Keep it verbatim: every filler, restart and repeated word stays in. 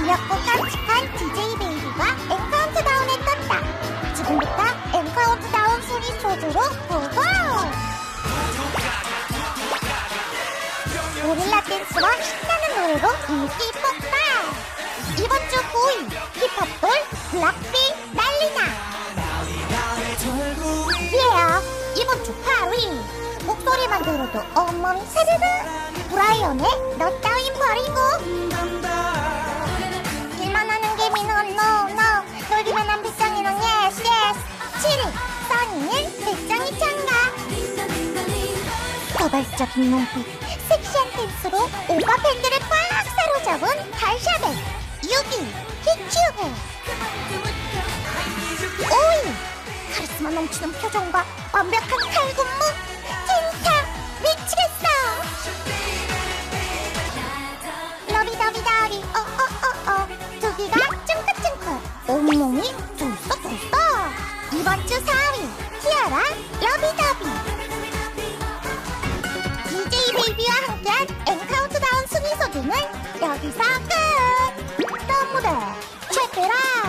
귀엽고 깜찍한 디제이 베이비가 엠카운트다운에 떴다. 지금부터 엠카운트다운 순위 소주로 보고! 고릴라 댄스와 신나는 노래로 인기 폭발! 이번 주 구 위 힙합돌 블락비 난리나! 예! 이번 주 팔 위 목소리만 들어도 온몸이 사르르! 브라이언의 너 따윈 버리고! 일만 하는 개미는 no no 놀기만 한 배짱이는 yes yes 칠 위 써니는 배짱이 참가! 도발적인 눈빛 섹시한 댄스로 오가 팬들을 꽉 사로잡은 달샤벳 육 위 히츄브 오 위 카리스마 넘치는 표정과 완벽한 칼군무 진짜 미치겠어 러비더비더비 어어어어 두기가 ጭnk득ጭnk득 온몸이 쫄썩쫄썩 이번 주 사 위 티아라 러비더비 디제이 베이비와 함께한 엠카운트다운 순위 소개는 여기서 끝! 다음 무대 체크 잇 아웃!